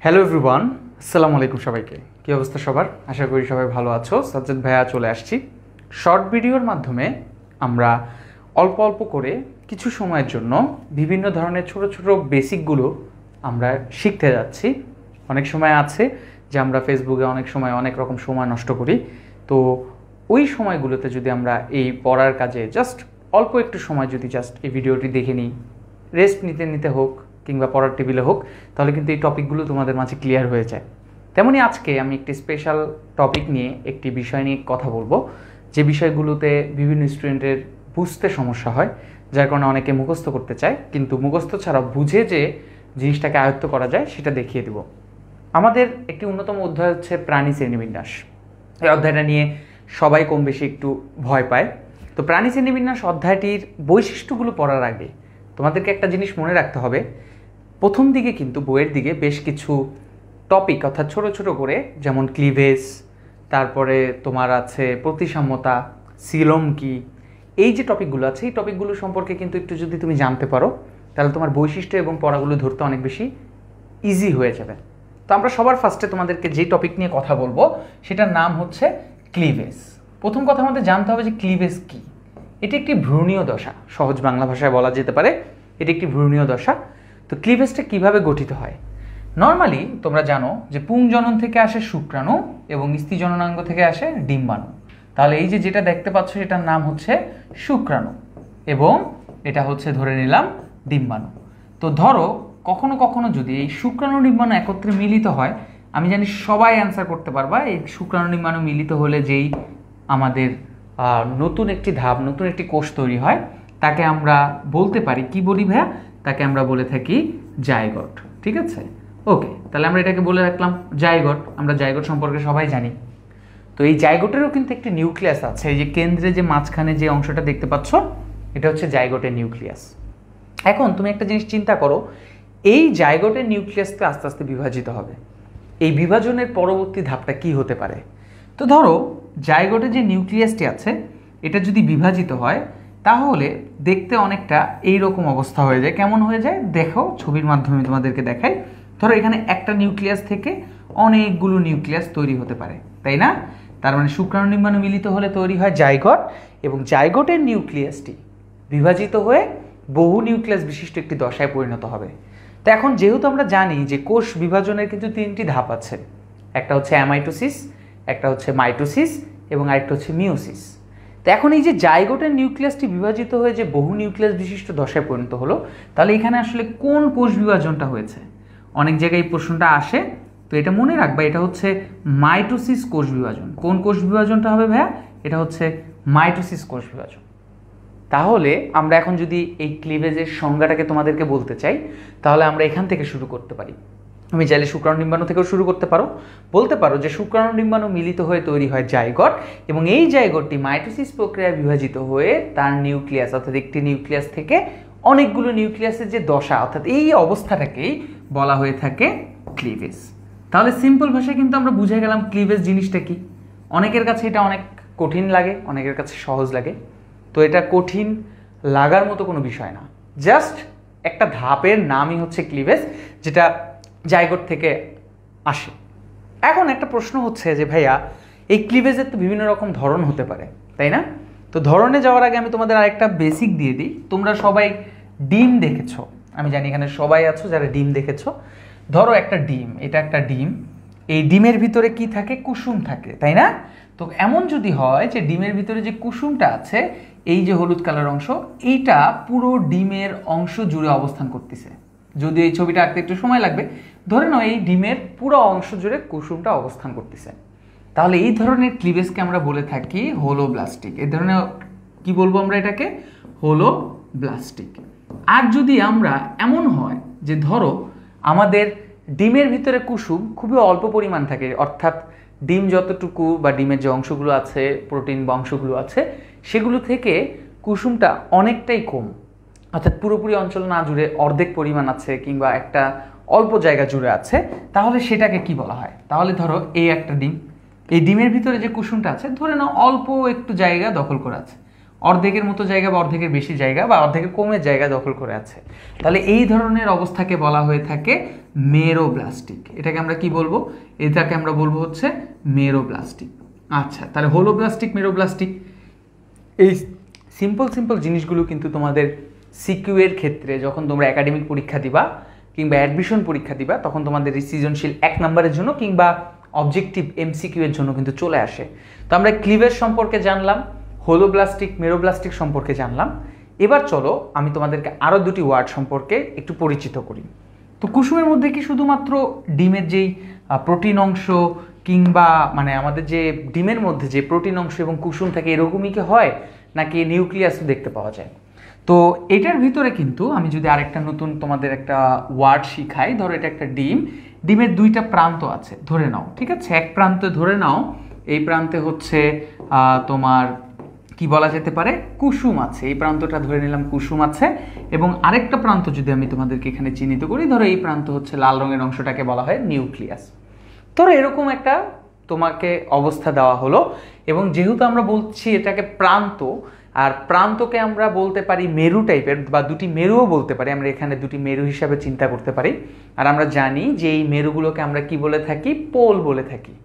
Hello everyone, আসসালামু আলাইকুম সবাইকে। কী অবস্থা সবার? আশা করি সবাই ভালো আছো। সাজ্জাদ ভাইয়া চলে আসছি শর্ট ভিডিওর মাধ্যমে। আমরা অল্প অল্প করে কিছু সময়ের জন্য বিভিন্ন ধরনের ছোট ছোট বেসিকগুলো আমরা শিখতে যাচ্ছি। অনেক সময় আছে যে আমরা ফেসবুকে অনেক সময় অনেক রকম সময় নষ্ট করি, তো ওই সময়গুলোতে যদি আমরা এই পড়ার কাজে জাস্ট অল্প একটু সময় যদি জাস্ট এই ভিডিওটি দেখে নিই, রেস্ট নিতে নিতে হোক কিংবা পড়ার টেবিলে হোক, তাহলে কিন্তু এই টপিকগুলো তোমাদের মাঝে ক্লিয়ার হয়ে যায়। তেমনি আজকে আমি একটি স্পেশাল টপিক নিয়ে একটি বিষয় নিয়ে কথা বলবো, যে বিষয়গুলোতে বিভিন্ন স্টুডেন্টের বুঝতে সমস্যা হয়, যার কারণে অনেকে মুখস্থ করতে চায়, কিন্তু মুখস্থ ছাড়া বুঝে যে জিনিসটাকে আয়ত্ত করা যায় সেটা দেখিয়ে দেব। আমাদের একটি অন্যতম অধ্যায় হচ্ছে প্রাণী শ্রেণীবিন্যাস। এই অধ্যায়টা নিয়ে সবাই কম বেশি একটু ভয় পায়। তো প্রাণী শ্রেণীবিন্যাস অধ্যায়টির বৈশিষ্ট্যগুলো পড়ার আগে তোমাদেরকে একটা জিনিস মনে রাখতে হবে। প্রথম দিকে কিন্তু বইয়ের দিকে বেশ কিছু টপিক, অর্থাৎ ছোট ছোট করে, যেমন ক্লিভেজ, তারপরে তোমার আছে প্রতিসাম্যতা, সিলোম কি, এই যে টপিকগুলো আছে, এই টপিকগুলো সম্পর্কে কিন্তু একটু যদি তুমি জানতে পারো, তাহলে তোমার বৈশিষ্ট্য এবং পড়াগুলো ধরতে অনেক বেশি ইজি হয়ে যাবে। তো আমরা সবার ফার্স্টে তোমাদেরকে যে টপিক নিয়ে কথা বলবো সেটার নাম হচ্ছে ক্লিভেজ। প্রথম কথা আমাদের জানতে হবে যে ক্লিভেজ কি। এটি একটি ভ্রূণীয় দশা, সহজ বাংলা ভাষায় বলা যেতে পারে এটি একটি ভ্রূণীয় দশা। তো ক্লিভেজটা কিভাবে গঠিত হয়? নর্মালি তোমরা জানো যে পুংজনন থেকে আসে শুক্রাণু এবং স্ত্রী জননাঙ্গ থেকে আসে ডিম্বাণু। তাহলে এই যে যেটা দেখতে পাচ্ছ এটার নাম হচ্ছে শুক্রাণু এবং এটা হচ্ছে ধরে নিলাম ডিম্বাণু। তো ধরো কখনো কখনো যদি এই শুক্রাণু ডিম্বাণু একত্রে মিলিত হয়, আমি জানি সবাই অ্যান্সার করতে পারবা, এই শুক্রাণু ডিম্বাণু মিলিত হলে যেই আমাদের নতুন একটি ধাপ, নতুন একটি কোষ তৈরি হয়, তাকে আমরা বলতে পারি, কি বলি ভাইয়া? তাকে আমরা বলে থাকি জাইগোট। ঠিক আছে, ওকে, তাহলে আমরা এটাকে বলে রাখলাম জাইগোট। আমরা জাইগোট সম্পর্কে সবাই জানি। তো এই জাইগোটেরও কিন্তু একটি নিউক্লিয়াস আছে। এই যে কেন্দ্রে যে মাঝখানে যে অংশটা দেখতে পাচ্ছ, এটা হচ্ছে জাইগোটের নিউক্লিয়াস। এখন তুমি একটা জিনিস চিন্তা করো, এই জাইগোটের নিউক্লিয়াসকে আস্তে আস্তে বিভাজিত হবে। এই বিভাজনের পরবর্তী ধাপটা কি হতে পারে? তো ধরো জাইগোটের যে নিউক্লিয়াসটি আছে, এটা যদি বিভাজিত হয়, তাহলে দেখতে অনেকটা এইরকম অবস্থা হয়ে যায়। কেমন হয়ে যায় দেখো, ছবির মাধ্যমে তোমাদেরকে দেখাই। ধরো এখানে একটা নিউক্লিয়াস থেকে অনেকগুলো নিউক্লিয়াস তৈরি হতে পারে, তাই না? তার মানে শুক্রাণু ডিম্বাণু মিলিত হলে তৈরি হয় জাইগোট, এবং জাইগোটের নিউক্লিয়াসটি বিভাজিত হয়ে বহু নিউক্লিয়াস বিশিষ্ট একটি দশায় পরিণত হবে। তো এখন যেহেতু আমরা জানি যে কোষ বিভাজনের কিন্তু তিনটি ধাপ আছে, একটা হচ্ছে অ্যামাইটোসিস, একটা হচ্ছে মাইটোসিস এবং আরেকটা হচ্ছে মিওসিস। তো এখন এই যে জাইগোটের নিউক্লিয়াসটি বিভাজিত হয়ে যে বহু নিউক্লিয়াস বিশিষ্ট দশায় পরিণত হলো, তাহলে এখানে আসলে কোন কোষ বিভাজনটা হয়েছে? অনেক জায়গায় এই প্রশ্নটা আসে, তো এটা মনে রাখবা, এটা হচ্ছে মাইটোসিস কোষ বিভাজন। কোন কোষ বিভাজনটা হবে ভাইয়া? এটা হচ্ছে মাইটোসিস কোষ বিভাজন। তাহলে আমরা এখন যদি এই ক্লিভেজের সংজ্ঞাটাকে তোমাদেরকে বলতে চাই, তাহলে আমরা এখান থেকে শুরু করতে পারি। তুমি চাইলে শুক্রাণু ডিম্বাণু থেকেও শুরু করতে পারো। বলতে পারো যে শুক্রাণু ডিম্বাণু মিলিত হয়ে তৈরি হয় জাইগোট, এবং এই জাইগোটটি মাইটোসিস প্রক্রিয়ায় বিভাজিত হয়ে তার নিউক্লিয়াস, অর্থাৎ একটি নিউক্লিয়াস থেকে অনেকগুলো নিউক্লিয়াসের যে দশা, অর্থাৎ এই অবস্থাটাকেই বলা হয়ে থাকে ক্লিভেজ। তাহলে সিম্পল ভাষায় কিন্তু আমরা বুঝে গেলাম ক্লিভেজ জিনিসটা কি। অনেকের কাছে এটা অনেক কঠিন লাগে, অনেকের কাছে সহজ লাগে। তো এটা কঠিন লাগার মতো কোনো বিষয় না, জাস্ট একটা ধাপের নামই হচ্ছে ক্লিভেজ, যেটা জাইগোট থেকে আসে। এখন একটা প্রশ্ন হচ্ছে যে ভাইয়া, এই ক্লিভেজের তো বিভিন্ন রকম ধরন হতে পারে, তাই না? তো ধরনে যাওয়ার আগে আমি তোমাদের আরেকটা বেসিক দিয়ে দিই। তোমরা সবাই ডিম দেখেছো, আমি জানি এখানে সবাই আছো যারা ডিম দেখেছো। ধরো একটা ডিম, এটা একটা ডিম, এই ডিমের ভিতরে কি থাকে? কুসুম থাকে, তাই না? তো এমন যদি হয় যে ডিমের ভিতরে যে কুসুমটা আছে, এই যে হলুদ কালার অংশ, এইটা পুরো ডিমের অংশ জুড়ে অবস্থান করতেছে। যদি এই ছবিটা আঁকতে একটু সময় লাগবে, ধরে নাও এই ডিমের পুরো অংশ জুড়ে কুসুমটা অবস্থান করতেছে। তাহলে এই ধরনের ক্লিভেজকে আমরা বলে থাকি হোলোব্লাস্টিক। এই ধরনের কি বলবো আমরা এটাকে? হোলোব্লাস্টিক। আর যদি আমরা এমন হয় যে ধরো আমাদের ডিমের ভিতরে কুসুম খুবই অল্প পরিমাণ থাকে, অর্থাৎ ডিম যতটুকু বা ডিমের যে অংশগুলো আছে, প্রোটিন বা অংশগুলো আছে, সেগুলো থেকে কুসুমটা অনেকটাই কম, অর্থাৎ পুরোপুরি অঞ্চল না জুড়ে অর্ধেক পরিমাণ আছে কিংবা একটা অল্প জায়গা জুড়ে আছে, তাহলে সেটাকে কি বলা হয়? তাহলে ধরো এই একটা ডিম, এই ডিমের ভিতরে যে কুসুমটা আছে ধরে নাও অল্প একটু জায়গা দখল করে আছে, অর্ধেকের মতো জায়গা বা অর্ধেকের বেশি জায়গা বা অর্ধেকের কমের জায়গা দখল করে আছে। তাহলে এই ধরনের অবস্থাকে বলা হয়ে থাকে মেরোব্লাস্টিক। এটাকে আমরা কি বলবো? এটাকে আমরা বলবো হচ্ছে মেরোব্লাস্টিক। আচ্ছা, তাহলে হোলোব্লাস্টিক, মেরোব্লাস্টিক, এই সিম্পল জিনিসগুলো কিন্তু তোমাদের সিকিউ এর ক্ষেত্রে যখন তোমরা একাডেমিক পরীক্ষা দিবা কিংবা অ্যাডমিশন পরীক্ষা দিবা তখন তোমাদের সৃজনশীল 1 নম্বরের জন্য কিংবা অবজেক্টিভ এমসিকিউ এর জন্য কিন্তু চলে আসে। তো আমরা ক্লিভেজ সম্পর্কে জানলাম, হোলোব্লাস্টিক, মেরোব্লাস্টিক সম্পর্কে জানলাম। এবার চলো আমি তোমাদেরকে আরও দুটি ওয়ার্ড সম্পর্কে একটু পরিচিত করি। তো কুসুমের মধ্যে কি শুধুমাত্র ডিমের যেই প্রোটিন অংশ কিংবা মানে আমাদের যে ডিমের মধ্যে যে প্রোটিন অংশ এবং কুসুম থাকে এরকমই কি হয়, নাকি নিউক্লিয়াসও দেখতে পাওয়া যায়? তো এটার ভিতরে কিন্তু আমি যদি আরেকটা নতুন তোমাদের একটা ওয়ার্ড শিখাই, ধরো এটা একটা ডিম, ডিমের দুইটা প্রান্ত আছে ধরে নাও, ঠিক আছে? এক প্রান্তে ধরে নাও এই প্রান্তে হচ্ছে তোমার কি বলা যেতে পারে কুসুম আছে, এই প্রান্তটা ধরে নিলাম কুসুম আছে, এবং আরেকটা প্রান্ত যদি আমি তোমাদেরকে এখানে চিহ্নিত করি, ধরো এই প্রান্ত হচ্ছে লাল রঙের অংশটাকে বলা হয় নিউক্লিয়াস। ধরো এরকম একটা তোমাকে অবস্থা দেওয়া হলো, এবং যেহেতু আমরা বলছি এটাকে প্রান্ত, আর প্রান্তকে আমরা বলতে পারি মেরু টাইপের বা দুটি মেরুও বলতে পারি, আমরা এখানে দুটি মেরু হিসাবে চিন্তা করতে পারি। আর আমরা জানি যে এই মেরুগুলোকে আমরা কি বলে থাকি? পোল বলে থাকি,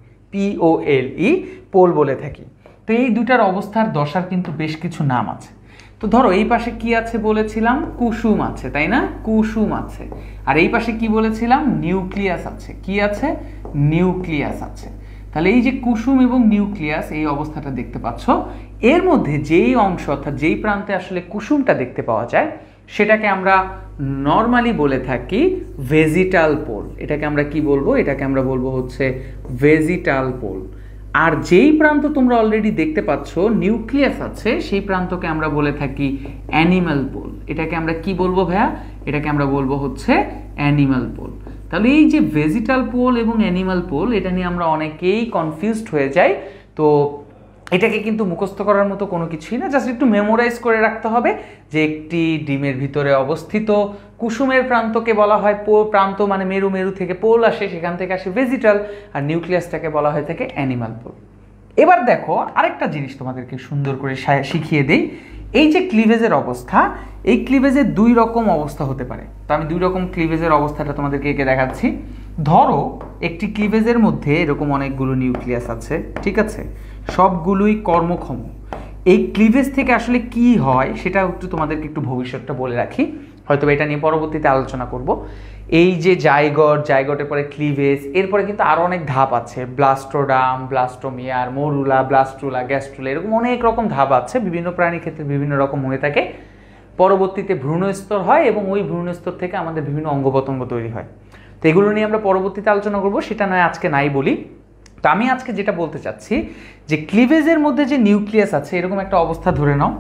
POLE, পোল বলে থাকি। তো এই দুটার অবস্থার দশার কিন্তু বেশ কিছু নাম আছে। তো ধরো এই পাশে কি আছে বলেছিলাম? কুসুম আছে, তাই না? কুসুম আছে। আর এই পাশে কি বলেছিলাম? নিউক্লিয়াস আছে। কি আছে? নিউক্লিয়াস আছে। তাহলে এই যে কুসুম এবং নিউক্লিয়াস এই অবস্থাটা দেখতে পাচ্ছ, এর মধ্যে যেই অংশ অর্থাৎ যেই প্রান্তে আসলে কুসুমটা দেখতে পাওয়া যায় সেটাকে আমরা নর্মালি বলে থাকি ভেজিটাল পোল। এটাকে আমরা কি বলবো? এটাকে আমরা বলবো হচ্ছে ভেজিটাল পোল। আর যেই প্রান্ত তোমরা অলরেডি দেখতে পাচ্ছ নিউক্লিয়াস আছে, সেই প্রান্তকে আমরা বলে থাকি অ্যানিমাল পোল। এটাকে আমরা কি বলবো ভাইয়া? এটাকে আমরা বলবো হচ্ছে অ্যানিমাল পোল। তাহলে এই যে ভেজিটাল পোল এবং অ্যানিমাল পোল, এটা নিয়ে আমরা অনেকেই কনফিউজড হয়ে যাই। তো এটাকে কিন্তু মুখস্থ করার মতো কোনো কিছুই না, জাস্ট একটু মেমোরাইজ করে রাখতে হবে যে একটি ডিমের ভিতরে অবস্থিত কুসুমের প্রান্তকে বলা হয় প্রান্ত, মানে মেরু, মেরু থেকে পোল আসে, সেখান থেকে আসে ভেজিটাল, আর নিউক্লিয়াসটাকে বলা হয়ে থাকে অ্যানিমাল পোল। এবার দেখো আরেকটা জিনিস তোমাদেরকে সুন্দর করে শিখিয়ে দেই। এই যে ক্লিভেজের অবস্থা, এই ক্লিভেজের দুই রকম অবস্থা হতে পারে। তো আমি দুই রকম ক্লিভেজের অবস্থাটা তোমাদেরকে এঁকে দেখাচ্ছি। ধরো একটি ক্লিভেজের মধ্যে এরকম অনেকগুলো নিউক্লিয়াস আছে, ঠিক আছে? সবগুলোই কর্মক্ষম। এই ক্লিভেজ থেকে আসলে কি হয় সেটা একটু তোমাদেরকে একটু ভবিষ্যৎটা বলে রাখি, হয়তো এটা নিয়ে পরবর্তীতে আলোচনা করব। এই যে জাইগটের পরে ক্লিভেজ, এরপরে কিন্তু আরও অনেক ধাপ আছে, blastoderm, blastomere, morula, blastula, gastrula, এরকম অনেক রকম ধাপ আছে। বিভিন্ন প্রাণীর ক্ষেত্রে বিভিন্ন রকম হয়ে থাকে। পরবর্তীতে ভ্রূণস্তর হয় এবং ওই ভ্রূণস্তর থেকে আমাদের বিভিন্ন অঙ্গপ্রত্যঙ্গ তৈরি হয়। তো এগুলো নিয়ে আমরা পরবর্তীতে আলোচনা করব, সেটা নয় আজকে নাই বলি। তো আমি আজকে যেটা বলতে চাচ্ছি যে ক্লিভেজের মধ্যে যে নিউক্লিয়াস আছে এরকম একটা অবস্থা ধরে নাও,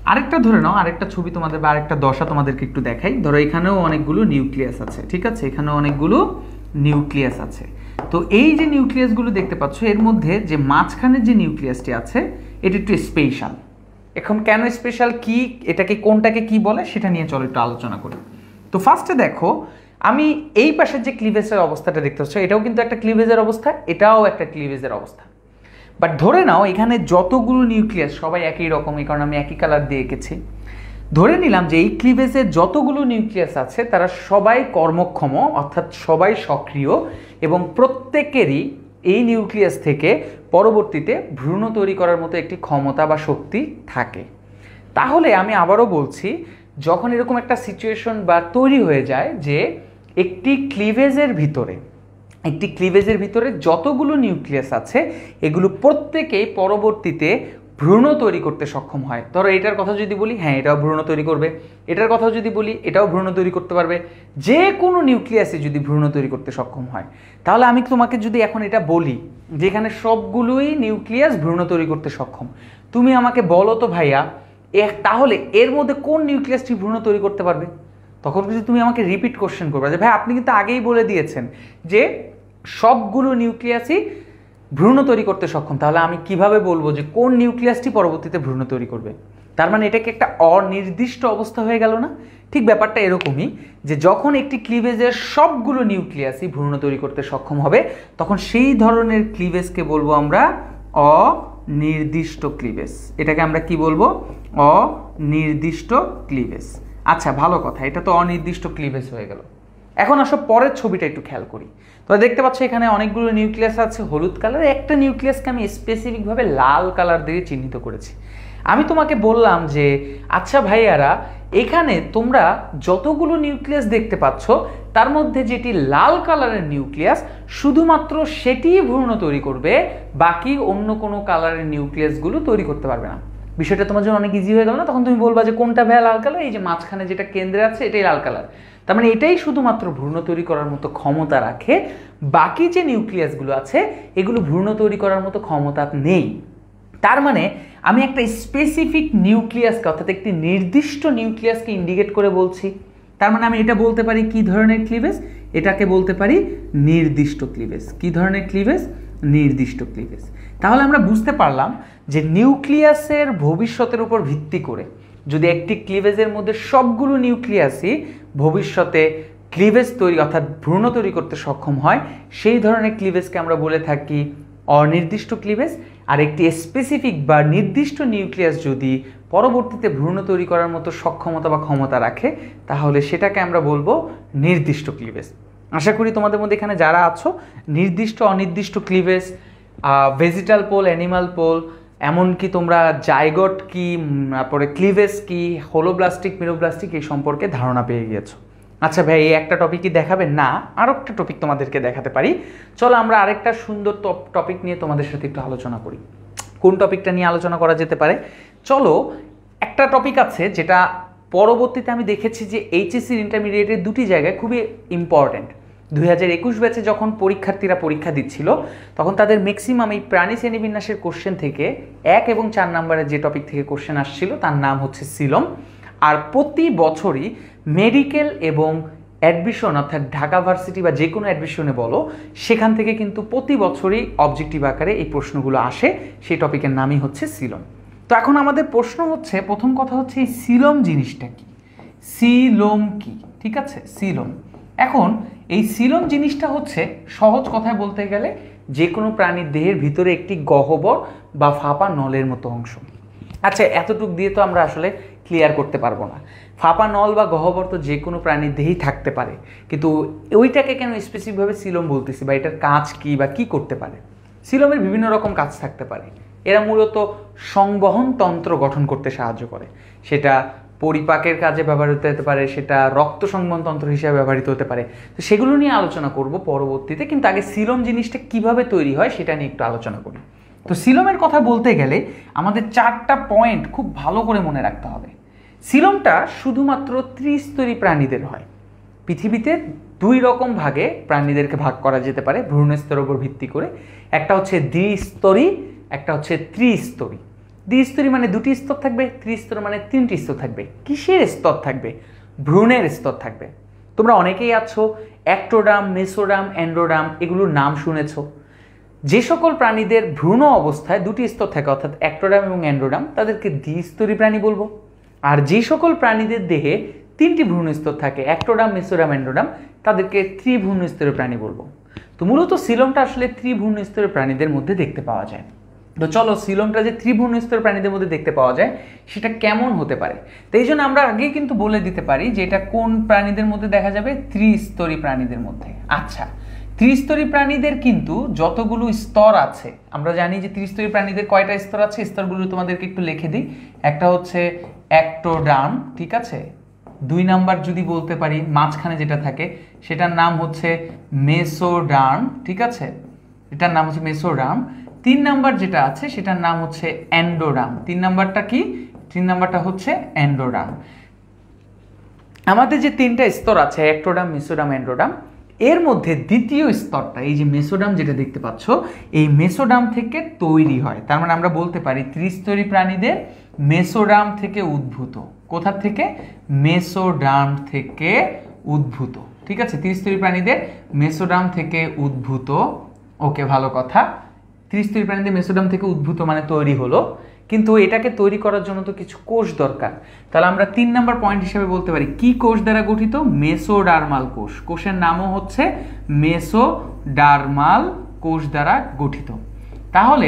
আরেকটা ছবি তোমাদের বা আরেকটা দশা তোমাদেরকে একটু দেখাই। ধরো এখানেও অনেকগুলো নিউক্লিয়াস আছে, ঠিক আছে? এখানেও অনেকগুলো নিউক্লিয়াস আছে। তো এই যে নিউক্লিয়াসগুলো দেখতে পাচ্ছ, এর মধ্যে যে মাঝখানের যে নিউক্লিয়াসটি আছে এটা একটু স্পেশাল। এখন কেন স্পেশাল, কি এটাকে কোনটাকে কি বলে সেটা নিয়ে চলো একটু আলোচনা করি। তো ফার্স্টে দেখো, আমি এই পাশের যে ক্লিভেজের অবস্থাটা দেখতে পাচ্ছ, এটাও কিন্তু একটা ক্লিভেজের অবস্থা, এটাও একটা ক্লিভেজের অবস্থা। বাট ধরে নাও এখানে যতগুলো নিউক্লিয়াস সবাই একই রকম, এই কারণে আমি একই কালার দিয়ে এঁকেছি। ধরে নিলাম যে এই ক্লিভেজের যতগুলো নিউক্লিয়াস আছে তারা সবাই কর্মক্ষম, অর্থাৎ সবাই সক্রিয়, এবং প্রত্যেকেরই এই নিউক্লিয়াস থেকে পরবর্তীতে ভ্রূণ তৈরি করার মতো একটি ক্ষমতা বা শক্তি থাকে। তাহলে আমি আবারও বলছি, যখন এরকম একটা সিচুয়েশন বা তৈরি হয়ে যায় যে একটি ক্লিভেজের ভিতরে যতগুলো নিউক্লিয়াস আছে এগুলো প্রত্যেকেই পরবর্তীতে ভ্রূণ তৈরি করতে সক্ষম হয়। ধরো এটার কথা যদি বলি, হ্যাঁ এটাও ভ্রূণ তৈরি করবে, এটার কথা যদি বলি এটাও ভ্রূণ তৈরি করতে পারবে। যে কোনো নিউক্লিয়াসে যদি ভ্রূণ তৈরি করতে সক্ষম হয়, তাহলে আমি তোমাকে যদি এখন এটা বলি যে এখানে সবগুলোই নিউক্লিয়াস ভ্রূণ তৈরি করতে সক্ষম, তুমি আমাকে বলো তো ভাইয়া তাহলে এর মধ্যে কোন নিউক্লিয়াসটি ভ্রূণ তৈরি করতে পারবে? তখন কিন্তু তুমি আমাকে রিপিট কোশ্চেন করবে যে ভাই আপনি কিন্তু আগেই বলে দিয়েছেন যে সবগুলো নিউক্লিয়াসই ভ্রূণ তৈরি করতে সক্ষম, তাহলে আমি কিভাবে বলবো যে কোন নিউক্লিয়াসটি পরবর্তীতে ভ্রূণ তৈরি করবে? তার মানে এটাকে একটা অনির্দিষ্ট অবস্থা হয়ে গেল না? ঠিক ব্যাপারটা এরকমই, যে যখন একটি ক্লিভেজের সবগুলো নিউক্লিয়াসই ভ্রূণ তৈরি করতে সক্ষম হবে তখন সেই ধরনের ক্লিভেজকে বলবো আমরা অনির্দিষ্ট ক্লিভেজ। এটাকে আমরা কি বলবো? অনির্দিষ্ট ক্লিভেজ। আচ্ছা ভালো কথা, এটা তো অনির্দিষ্ট ক্লিভেজ হয়ে গেল। এখন আসো পরের ছবিটা একটু খেয়াল করি। তো দেখতে পাচ্ছ এখানে অনেকগুলো নিউক্লিয়াস আছে হলুদ কালার, একটা নিউক্লিয়াসকে আমি স্পেসিফিকভাবে লাল কালার দিয়ে চিহ্নিত করেছি। আমি তোমাকে বললাম যে আচ্ছা ভাইয়ারা, এখানে তোমরা যতগুলো নিউক্লিয়াস দেখতে পাচ্ছ তার মধ্যে যেটি লাল কালারের নিউক্লিয়াস শুধুমাত্র সেটিই ভ্রূণ তৈরি করবে, বাকি অন্য কোনো কালারের নিউক্লিয়াসগুলো তৈরি করতে পারবে না। বিষয়টা তোমার জন্য অনেক ইজি হয়ে গেল না? তখন তুমি বলবা যে কোনটা ভাইয়া লাল কালার, এই যে মাঝখানে যেটা কেন্দ্রে আছে এটাই লাল কালার। তার মানে এটাই শুধুমাত্র ভ্রূণ তৈরি করার মতো ক্ষমতা রাখে, বাকি যে নিউক্লিয়াসগুলো আছে এগুলো ভ্রূণ তৈরি করার মতো ক্ষমতা নেই। তার মানে আমি একটা স্পেসিফিক নিউক্লিয়াসকে অর্থাৎ একটি নির্দিষ্ট নিউক্লিয়াসকে ইন্ডিকেট করে বলছি। তার মানে আমি এটা বলতে পারি কি ধরনের ক্লিভেজ, এটাকে বলতে পারি নির্দিষ্ট ক্লিভেজ। কি ধরনের ক্লিভেজ? নির্দিষ্ট ক্লিভেজ। তাহলে আমরা বুঝতে পারলাম যে নিউক্লিয়াসের ভবিষ্যতের উপর ভিত্তি করে যদি একটি ক্লিভেজের মধ্যে সবগুলো নিউক্লিয়াসই ভবিষ্যতে ক্লিভেজ তৈরি অর্থাৎ ভ্রূণ তৈরি করতে সক্ষম হয়, সেই ধরনের ক্লিভেজকে আমরা বলে থাকি অনির্দিষ্ট ক্লিভেজ। আর একটি স্পেসিফিক বা নির্দিষ্ট নিউক্লিয়াস যদি পরবর্তীতে ভ্রূণ তৈরি করার মতো সক্ষমতা বা ক্ষমতা রাখে, তাহলে সেটাকে আমরা বলবো নির্দিষ্ট ক্লিভেজ। আশা করি তোমাদের মধ্যে এখানে যারা আছো নির্দিষ্ট অনির্দিষ্ট cleavage, vegetal pole, animal pole, এমনকি তোমরা জাইগট কি, তারপরে ক্লিভেজ কি, হোলোব্লাস্টিক, মিরোব্লাস্টিক এই সম্পর্কে ধারণা পেয়ে গিয়েছো। আচ্ছা ভাই, এই একটা টপিকই দেখাবেন না, আরও একটা টপিক তোমাদেরকে দেখাতে পারি। চলো আমরা আরেকটা সুন্দর টপিক নিয়ে তোমাদের সাথে একটু আলোচনা করি। কোন টপিকটা নিয়ে আলোচনা করা যেতে পারে? চলো, একটা টপিক আছে যেটা পরবর্তীতে আমি দেখেছি যে এইচএসসি ইন্টারমিডিয়েটের দুটি জায়গায় খুবই ইম্পর্ট্যান্ট। 2021 ব্যাচে যখন পরীক্ষার্থীরা পরীক্ষা দিচ্ছিল তখন তাদের ম্যাক্সিমাম এই প্রাণী শ্রেণীবিন্যাসের কোশ্চেন থেকে 1 এবং 4 নম্বরের যে টপিক থেকে কোশ্চেন আসছিল তার নাম হচ্ছে সিলম। আর প্রতি বছরই মেডিকেল এবং অ্যাডমিশন অর্থাৎ ঢাকা ভার্সিটি বা যে কোনো অ্যাডমিশনে বলো, সেখান থেকে কিন্তু প্রতি বছরই অবজেক্টিভ আকারে এই প্রশ্নগুলো আসে। সেই টপিকের নামই হচ্ছে সিলম। তো এখন আমাদের প্রশ্ন হচ্ছে, প্রথম কথা হচ্ছে এই সিলম জিনিসটা কি? সিলোম কি? ঠিক আছে, সিলোম। এখন এই সিলোম জিনিসটা হচ্ছে সহজ কথায় বলতে গেলে যে কোনো প্রাণীর দেহের ভিতরে একটি গহ্বর বা ফাঁপা নলের মতো অংশ। আচ্ছা, এতটুকু দিয়ে তো আমরা আসলে ক্লিয়ার করতে পারবো না। ফাঁপা নল বা গহ্বর তো যে কোনো প্রাণীর দেহেই থাকতে পারে, কিন্তু ওইটাকে কেন স্পেসিফিকভাবে সিলোম বলতেছি বা এটার কাজ কি বা কি করতে পারে? সিলোমের বিভিন্ন রকম কাজ থাকতে পারে। এরা মূলত সংবহন তন্ত্র গঠন করতে সাহায্য করে। সেটা পরিপাকের কাজে ব্যবহৃত হতে পারে, সেটা রক্ত সংবহন তন্ত্র হিসেবে ব্যবহৃত হতে পারে। তো সেগুলো নিয়ে আলোচনা করব পরবর্তীতে, কিন্তু আগে সিলোম জিনিসটা কিভাবে তৈরি হয় সেটা নিয়ে একটু আলোচনা করি। তো সিলোমের কথা বলতে গেলে আমাদের 4টা পয়েন্ট খুব ভালো করে মনে রাখতে হবে। সিলোমটা শুধুমাত্র ত্রিস্তরী প্রাণীদের হয়। পৃথিবীতে 2 রকম ভাগে প্রাণীদেরকে ভাগ করা যেতে পারে ভ্রূণ স্তরের উপর ভিত্তি করে। একটা হচ্ছে দ্বিস্তরী, একটা হচ্ছে ত্রিস্তরী। দ্বিস্তরী মানে 2টি স্তর থাকবে, ত্রিস্তর মানে 3টি স্তর থাকবে। কিসের স্তর থাকবে? ভ্রূণের স্তর থাকবে। তোমরা অনেকেই আছো অ্যাক্টোডার্ম, মেসোডার্ম, অ্যান্ড্রোডার্ম এগুলোর নাম শুনেছো। যে সকল প্রাণীদের ভ্রূণ অবস্থায় 2টি স্তর থাকে অর্থাৎ অ্যাক্টোডার্ম এবং অ্যান্ড্রোডার্ম, তাদেরকে দ্বিস্তরী প্রাণী বলবো। আর যে সকল প্রাণীদের দেহে 3টি ভ্রূণ স্তর থাকে অ্যাক্টোডার্ম, মেসোডার্ম, অ্যান্ড্রোডার্ম, তাদেরকে ত্রিভ্রূণ স্তরের প্রাণী বলবো। তো মূলত সিলোমটা আসলে ত্রিভ্রূণ স্তরের প্রাণীদের মধ্যে দেখতে পাওয়া যায়। তো চলো, সিলোমটা যে ত্রিভ্রূণ স্তরের প্রাণীদের মধ্যে দেখতে পাওয়া যায় সেটা কেমন হতে পারে। তো এই জন্য আমরা আগেই কিন্তু বলে দিতে পারি যে এটা কোন প্রাণীদের মধ্যে দেখা যাবে? ত্রিস্তরী প্রাণীদের মধ্যে। আচ্ছা, ত্রিস্তরী প্রাণীদের কিন্তু যতগুলো স্তর আছে, আমরা জানি যে ত্রিস্তরী প্রাণীদের কয়টা স্তর আছে, স্তরগুলো তোমাদেরকে একটু লিখে দিই। একটা হচ্ছে অ্যাক্টোডার্ম, ঠিক আছে। 2 নাম্বার যদি বলতে পারি মাঝখানে যেটা থাকে সেটার নাম হচ্ছে মেসোডার্ম, ঠিক আছে, এটার নাম হচ্ছে মেসোডার্ম। 3 নাম্বার যেটা আছে সেটার নাম হচ্ছে অ্যান্ডোডার্ম। 3 নাম্বারটা কি? 3 নাম্বারটা হচ্ছে অ্যান্ডোডার্ম। আমাদের যে 3টা স্তর আছে অ্যাক্টোডার্ম, মেসোডার্ম, অ্যান্ড্রোডার্ম, এর মধ্যে দ্বিতীয় স্তরটা এই যে মেসোডার্ম যেটা দেখতে পাচ্ছ, এই মেসোডার্ম থেকে তৈরি হয়। তার মানে আমরা বলতে পারি ত্রিস্তরী প্রাণীদের মেসোডার্ম থেকে উদ্ভূত। কোথা থেকে? মেসোডার্ম থেকে উদ্ভূত, ঠিক আছে। ত্রিস্তরী প্রাণীদের মেসোডার্ম থেকে উদ্ভূত। ওকে, ভালো কথা। ত্রিস্তরী প্রাণীদের মেসোডার্ম থেকে উদ্ভূত মানে তৈরি হলো, কিন্তু এটাকে তৈরি করার জন্য তো কিছু কোষ দরকার। তাহলে আমরা 3 নাম্বার পয়েন্ট হিসেবে বলতে পারি কি কোষ দ্বারা গঠিত? মেসোডার্মাল কোষ। কোষের নামও হচ্ছে মেসোডার্মাল কোষ দ্বারা গঠিত। তাহলে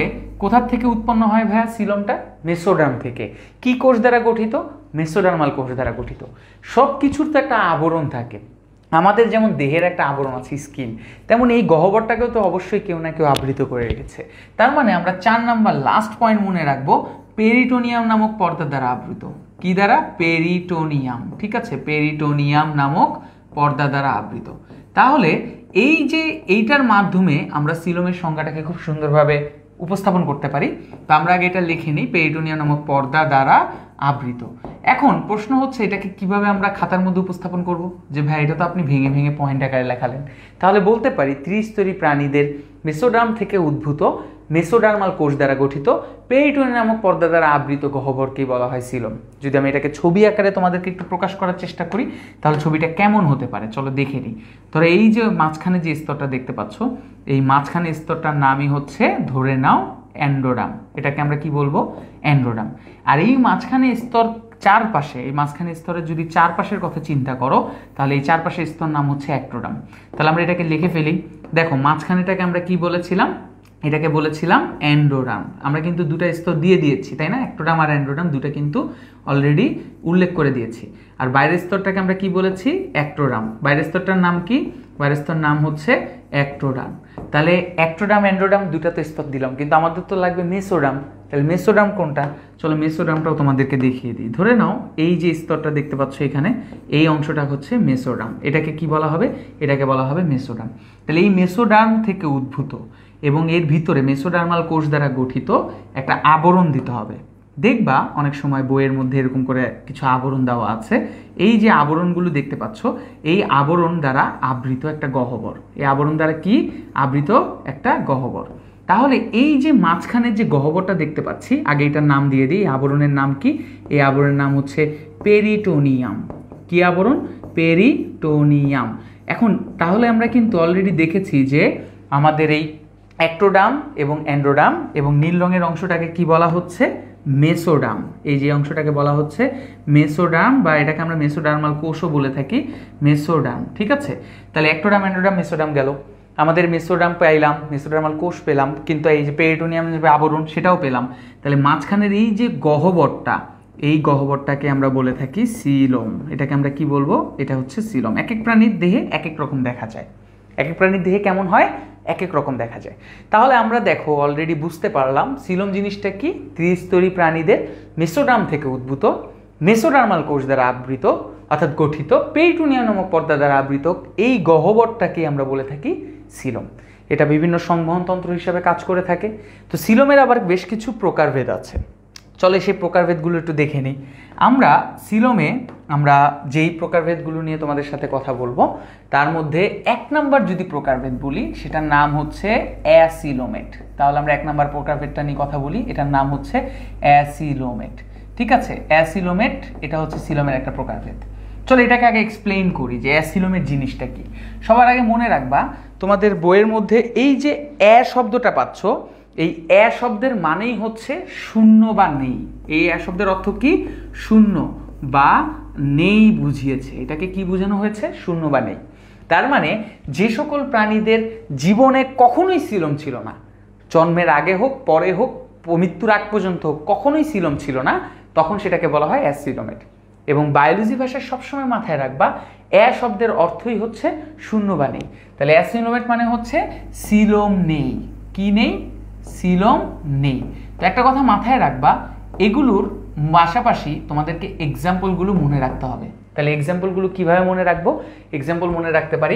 কোথা থেকে উৎপন্ন হয় ভাইয়া সিলোমটা? মেসোডার্ম থেকে। কি কোষ দ্বারা গঠিত? মেসোডার্মাল কোষ দ্বারা গঠিত। সব কিছুর তো একটা আবরণ থাকে, আমাদের যেমন দেহের একটা আবরণ আছে স্কিন, তেমন এই গহ্বরটাকেও তো অবশ্যই কেউ না কেউ আবৃত করে রেখেছে। তার মানে আমরা 4 নাম্বার লাস্ট পয়েন্ট মনে রাখবো, পেরিটোনিয়াম নামক পর্দা দ্বারা আবৃত। কি দ্বারা? পেরিটোনিয়াম। ঠিক আছে, পেরিটোনিয়াম নামক পর্দা দ্বারা আবৃত। তাহলে এই যে এইটার মাধ্যমে আমরা সিলোমের সংজ্ঞাটাকে খুব সুন্দরভাবে উপস্থাপন করতে পারি। তো আমরা আগে এটা লিখে নিই, পেরিটোনিয়াম নামক পর্দা দ্বারা আবৃত। এখন প্রশ্ন হচ্ছে এটাকে কিভাবে আমরা খাতার মধ্যে উপস্থাপন করব? যে ভাই এটা তো আপনি ভেঙে ভেঙে পয়েন্ট আকারে লেখালেন। তাহলে বলতে পারি ত্রিস্তরী প্রাণীদের মেসোডার্ম থেকে উদ্ভূত মেসোডার্মাল কোষ দ্বারা গঠিত পেরিটোনিয়াম নামক পর্দা দ্বারা আবৃত গহ্বরকেই বলা হয় সিলোম। যদি আমি এটাকে ছবি আকারে তোমাদেরকে একটু প্রকাশ করার চেষ্টা করি, তাহলে ছবিটা কেমন হতে পারে চলো দেখে নিই। ধরো এই যে মাঝখানে যে স্তরটা দেখতে পাচ্ছ, এই মাঝখানে স্তরটার নামই হচ্ছে ধরে নাও অ্যান্ডোডাম। এটাকে আমরা কি বলবো? অ্যান্ডোডাম। আর এই মাঝখানে স্তর চারপাশে, এই মাঝখানে স্তরের যদি চারপাশের কথা চিন্তা করো, তাহলে এই চারপাশের স্তর নাম হচ্ছে অ্যাক্টোডাম। তাহলে আমরা এটাকে লিখে ফেলি। দেখো মাঝখানেটাকে আমরা কি বলেছিলাম? এটাকে বলেছিলাম অ্যান্ডোডাম। আমরা কিন্তু দুটো স্তর দিয়ে দিয়েছি, তাই না? অ্যাক্টোডাম আর অ্যান্ডোডাম দুটো কিন্তু অলরেডি উল্লেখ করে দিয়েছি। আর বাইরের স্তরটাকে আমরা কি বলেছি? অ্যাক্টোডাম। বাইরের স্তরটার নাম কি? বাইরের স্তর নাম হচ্ছে অ্যাক্টোডাম। তাহলে অ্যাক্টোডাম অ্যান্ডোডাম দুটো তো স্তর দিলাম, কিন্তু আমাদের তো লাগবে মেসোডাম। তাহলে মেসোডাম কোনটা? চলো মেসোডামটাও তোমাদেরকে দেখিয়ে দিই। ধরে নাও এই যে স্তরটা দেখতে পাচ্ছ এখানে, এই অংশটা হচ্ছে মেসোডাম। এটাকে কি বলা হবে? এটাকে বলা হবে মেসোডাম। তাহলে এই মেসোডার্ম থেকে উদ্ভূত এবং এর ভিতরে মেসোডার্মাল কোষ দ্বারা গঠিত একটা আবরণ দিতে হবে। দেখবা অনেক সময় বইয়ের মধ্যে এরকম করে কিছু আবরণ দেওয়া আছে। এই যে আবরণগুলো দেখতে পাচ্ছ, এই আবরণ দ্বারা আবৃত একটা গহ্বর। এই আবরণ দ্বারা কি আবৃত? একটা গহ্বর। তাহলে এই যে মাঝখানের যে গহ্বরটা দেখতে পাচ্ছি, আগে এটার নাম দিয়ে দিই। আবরণের নাম কি? এই আবরণের নাম হচ্ছে পেরিটোনিয়াম। কি আবরণ? পেরিটোনিয়াম। এখন তাহলে আমরা কিন্তু অলরেডি দেখেছি যে আমাদের এই অ্যাক্টোডাম এবং অ্যান্ডোডাম এবং নীল রঙের অংশটাকে কি বলা হচ্ছে? মেসোডাম। এই যে অংশটাকে বলা হচ্ছে মেসোডাম, বা এটাকে আমরা মেসোডার্মাল কোষও বলে থাকি, মেসোডাম। ঠিক আছে, তাহলে অ্যাক্টোডাম অ্যান্ডোডাম মেসোডাম গেল। আমাদের মেসোডাম পেলাম, মেসোডার্মাল কোষ পেলাম, কিন্তু এই যে পেরিটোনিয়াম যে আবরণ সেটাও পেলাম। তাহলে মাঝখানের এই যে গহ্বরটা, এই গহ্বরটাকে আমরা বলে থাকি সিলোম। এটাকে আমরা কি বলবো? এটা হচ্ছে সিলোম। এক এক প্রাণীর দেহে এক এক রকম দেখা যায়। এক এক প্রাণীর দেহে কেমন হয়? এক এক রকম দেখা যায়। তাহলে আমরা দেখো অলরেডি বুঝতে পারলাম সিলোম জিনিসটা কি। ত্রিস্তরী প্রাণীদের মেসোডার্ম থেকে উদ্ভূত মেসোডার্মাল কোষ দ্বারা আবৃত অর্থাৎ গঠিত পেরিটোনিয়াম নামক পর্দা দ্বারা আবৃত এই গহ্বরটাকে আমরা বলে থাকি সিলোম। এটা বিভিন্ন সংবহনতন্ত্র হিসাবে কাজ করে থাকে। তো সিলোমের আবার বেশ কিছু প্রকারভেদ আছে। চলে সেই প্রকারভেদগুলো একটু দেখে নিই। আমরা সিলোমে আমরা যেই প্রকারভেদগুলো নিয়ে তোমাদের সাথে কথা বলবো, তার মধ্যে 1 নাম্বার যদি প্রকারভেদ বলি, সেটার নাম হচ্ছে অ্যাসিলোমেট। তাহলে আমরা 1 নাম্বার প্রকারভেদটা নিয়ে কথা বলি, এটার নাম হচ্ছে অ্যাসিলোমেট। ঠিক আছে, অ্যাসিলোমেট এটা হচ্ছে সিলোমের একটা প্রকারভেদ। চলো এটাকে আগে এক্সপ্লেইন করি যে অ্যাসিলোমেট জিনিসটা কি। সবার আগে মনে রাখবা তোমাদের বইয়ের মধ্যে এই যে অ্যা শব্দটা পাচ্ছ, এই অ্যা শব্দের মানেই হচ্ছে শূন্য বা নেই। এই অ্যা শব্দের অর্থ কি? শূন্য বা নেই বুঝিয়েছে। এটাকে কি বোঝানো হয়েছে? শূন্য বা নেই। তার মানে যে সকল প্রাণীদের জীবনে কখনোই সিলোম ছিল না, জন্মের আগে হোক পরে হোক মৃত্যুর আগ পর্যন্ত হোক, কখনোই সিলোম ছিল না, তখন সেটাকে বলা হয় অ্যাসিলোমেট। এবং বায়োলজি ভাষায় সবসময় মাথায় রাখবা অ্যা শব্দের অর্থই হচ্ছে শূন্য বা নেই। তাহলে অ্যাসিলোমেট মানে হচ্ছে সিলোম নেই। কি নেই? সিলোম নেই। তো একটা কথা মাথায় রাখবা, এগুলোর পাশাপাশি তোমাদেরকে এক্সাম্পলগুলো মনে রাখতে হবে। তাহলে এক্সাম্পলগুলো কিভাবে মনে রাখবো? এক্সাম্পল মনে রাখতে পারি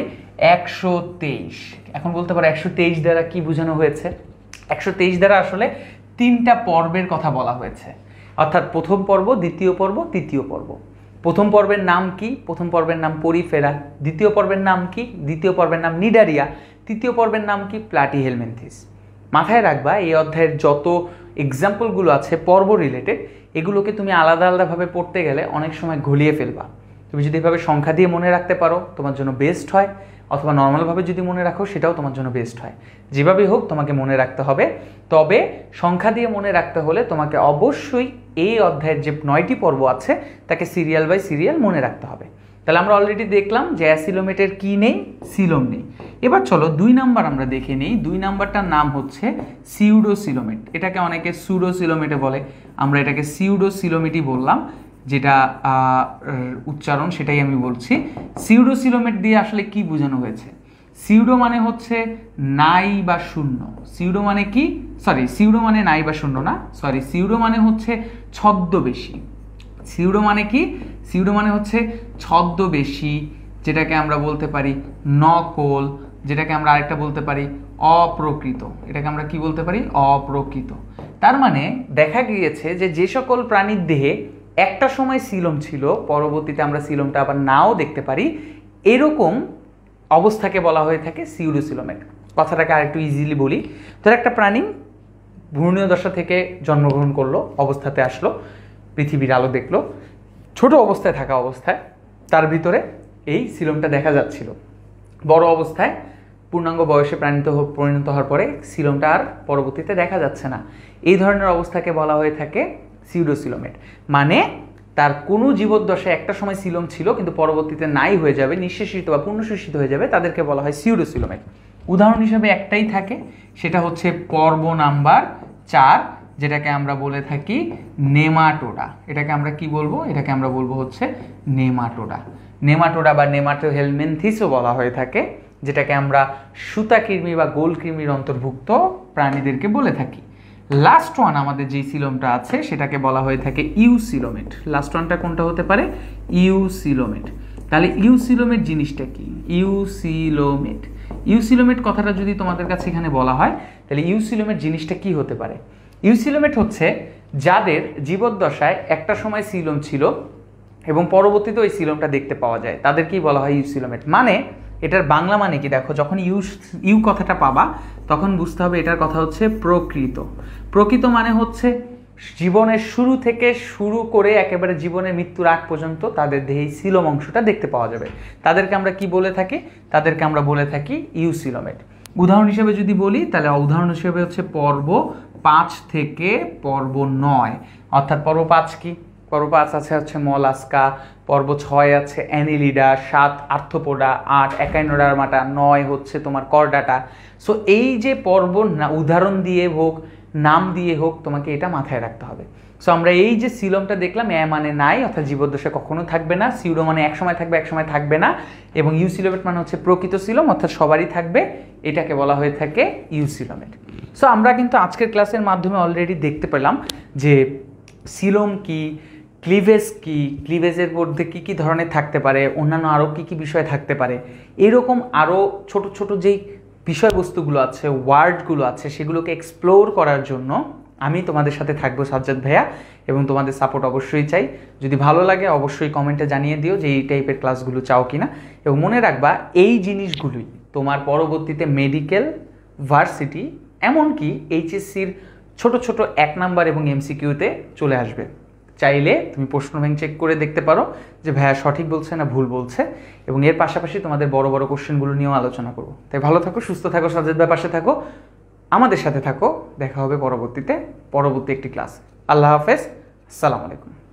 123। এখন বলতে পারো 123 দ্বারা কি বোঝানো হয়েছে? 123 দ্বারা আসলে 3টা পর্বের কথা বলা হয়েছে, অর্থাৎ প্রথম পর্ব, দ্বিতীয় পর্ব, তৃতীয় পর্ব। প্রথম পর্বের নাম কি? প্রথম পর্বের নাম পরিফেরা। দ্বিতীয় পর্বের নাম কি? দ্বিতীয় পর্বের নাম নিডারিয়া। তৃতীয় পর্বের নাম কি? প্লাটিহেলমিনথিস। মাথায় রাখবা এই অধ্যায়ের যত এক্সাম্পলগুলো আছে পর্ব রিলেটেড, এগুলোকে তুমি আলাদা আলাদাভাবে পড়তে গেলে অনেক সময় ঘুলিয়ে ফেলবা। তুমি যদি এভাবে সংখ্যা দিয়ে মনে রাখতে পারো তোমার জন্য বেস্ট হয়, অথবা নর্মালভাবে যদি মনে রাখো সেটাও তোমার জন্য বেস্ট হয়। যেভাবেই হোক তোমাকে মনে রাখতে হবে। তবে সংখ্যা দিয়ে মনে রাখতে হলে তোমাকে অবশ্যই এই অধ্যায়ের যে 9টি পর্ব আছে তাকে সিরিয়াল বাই সিরিয়াল মনে রাখতে হবে। তাহলে আমরা অলরেডি দেখলাম যে অ্যাসিলোমেটের কি নেই, সিলোম নেই। এবার চলো 2 নাম্বার আমরা দেখে নিই। 2 নাম্বারটার নাম হচ্ছে সিউডোসিলোমেট। এটাকে অনেকে সুডোসিলোমেটে বলে, আমরা এটাকে সিউডোসিলোমেটই বললাম, যেটা উচ্চারণ সেটাই আমি বলছি। সিউডোসিলোমেট দিয়ে আসলে কি বোঝানো হয়েছে? সিউডো মানে হচ্ছে নাই বা শূন্য। সিউডো মানে কি? সিউডো মানে নাই বা শূন্য না, সিউডো মানে হচ্ছে ছদ্মবেশী। সিউডো মানে কি? সিউডো মানে হচ্ছে ছদ্মবেশী, যেটাকে আমরা বলতে পারি নকল, যেটাকে আমরা আরেকটা বলতে পারি অপ্রকৃত। এটাকে আমরা কি বলতে পারি? অপ্রকৃত। তার মানে দেখা গিয়েছে যে সকল প্রাণীর দেহে একটা সময় সিলোম ছিল, পরবর্তীতে আমরা সিলোমটা আবার নাও দেখতে পারি, এরকম অবস্থাকে বলা হয়ে থাকে সিউডোসিলোমেট। কথাটাকে আরেকটু ইজিলি বলি, ধর একটা প্রাণী ভ্রূণীয় দশা থেকে জন্মগ্রহণ করলো, অবস্থাতে আসলো, পৃথিবীর আলো দেখলো, ছোট অবস্থায় থাকা অবস্থায় তার ভিতরে এই সিলোমটা দেখা যাচ্ছিল। বড় অবস্থায় পূর্ণাঙ্গ বয়সে পরিণত হওয়ার পরে সিলোমটা আর পরবর্তীতে দেখা যাচ্ছে না। এই ধরনের অবস্থাকে বলা হয়ে থাকে সিউডোসিলোমেট। মানে তার কোনো জীবদ্দশায় একটা সময় সিলোম ছিল কিন্তু পরবর্তীতে নাই হয়ে যাবে, নিঃশেষিত বা পূর্ণশেষিত হয়ে যাবে, তাদেরকে বলা হয় সিউডোসিলোমেট। উদাহরণ হিসেবে একটাই থাকে, সেটা হচ্ছে পর্ব নাম্বার 4, যেটাকে আমরা বলে থাকি নেমাটোডা। এটাকে আমরা কি বলবো? এটাকে আমরা বলবো হচ্ছে নেমাটোডা। নেমাটোডা বা নেমাটোহেলমিনথিসও বলা হয়ে থাকে, যেটাকে আমরা সুতাকৃমি বা গোলকৃমির অন্তর্ভুক্ত প্রাণীদেরকে বলে থাকি। লাস্ট ওয়ান আমাদের যে সিলোমটা আছে সেটাকে বলা হয়ে থাকে ইউসিলোমেট। লাস্ট ওয়ানটা কোনটা হতে পারে? ইউসিলোমেট। তাহলে ইউসিলোমেট জিনিসটা কি? ইউসিলোমেট, ইউসিলোমেট কথাটা যদি তোমাদের কাছে এখানে বলা হয়, তাহলে ইউসিলোমেট জিনিসটা কি হতে পারে? ইউসিলোমেট হচ্ছে যাদের জীবদ্দশায় একটা সময় সিলোম ছিল এবং পরবর্তীতে ওই সিলোমটা দেখতে পাওয়া যায়, তাদেরকেই বলা হয় ইউসিলোমেট। মানে এটার বাংলা মানে কি? দেখো, যখন ইউ কথাটা পাবা তখন বুঝতে হবে এটার কথা হচ্ছে প্রকৃত। প্রকৃত মানে হচ্ছে জীবনের শুরু থেকে শুরু করে একেবারে জীবনের মৃত্যুর আগ পর্যন্ত তাদের দেহে সিলোম অংশটা দেখতে পাওয়া যাবে। তাদেরকে আমরা কি বলে থাকি? তাদেরকে আমরা বলে থাকি ইউসিলোমেট। উদাহরণ হিসেবে যদি বলি, তাহলে উদাহরণ হিসেবে হচ্ছে পর্ব 5 থেকে পর্ব 9। অর্থাৎ পর্ব 5 কি? পর্ব 5 আছে হচ্ছে মলাস্কা, পর্ব 6 আছে অ্যানিলিডা, 7 আর্থ্রোপোডা, 8 একাইনোডার্মাটা, 9 হচ্ছে তোমার করডাটা। সো এই যে পর্ব উদাহরণ দিয়ে হোক, নাম দিয়ে হোক, তোমাকে এটা মাথায় রাখতে হবে। সো আমরা এই যে সিলোমটা দেখলাম, মানে নাই, অর্থাৎ জীবদ্দশা কখনো থাকবে না। সিউডো মানে এক সময় থাকবে, এক সময় থাকবে না। এবং ইউসিলোমেট মানে হচ্ছে প্রকৃত সিলোম, অর্থাৎ সবারই থাকবে। এটাকে বলা হয়ে থাকে ইউসিলোমেট। সো আমরা কিন্তু আজকের ক্লাসের মাধ্যমে অলরেডি দেখতে পেলাম যে সিলোম কি, ক্লিভেজ কি, ক্লিভেজের মধ্যে কী কী ধরনের থাকতে পারে, অন্যান্য আরও কী কী বিষয় থাকতে পারে, এরকম আরও ছোট ছোট যেই বিষয়বস্তুগুলো আছে, ওয়ার্ডগুলো আছে, সেগুলোকে এক্সপ্লোর করার জন্য আমি তোমাদের সাথে থাকবো সাজ্জাদ ভাইয়া, এবং তোমাদের সাপোর্ট অবশ্যই চাই। যদি ভালো লাগে অবশ্যই কমেন্টে জানিয়ে দিও যে এই টাইপের ক্লাসগুলো চাও কিনা। এবং মনে রাখবা এই জিনিসগুলোই তোমার পরবর্তীতে মেডিকেল, ভার্সিটি, এমনকি এইচএসসির ছোট ছোট 1 নাম্বার এবং এমসিকিউতে চলে আসবে। চাইলে তুমি প্রশ্ন ব্যাংক চেক করে দেখতে পারো যে ভাইয়া সঠিক বলছে না ভুল বলছে, এবং এর পাশাপাশি তোমাদের বড় বড় কোশ্চেনগুলো নিয়েও আলোচনা করবো। তাই ভালো থাকো, সুস্থ থাকো, সাজ্জাদ ভাইয়ের পাশে থাকো, আমাদের সাথে থাকো। দেখা হবে পরবর্তী একটি ক্লাস। আল্লাহ হাফেজ, আসসালামু আলাইকুম।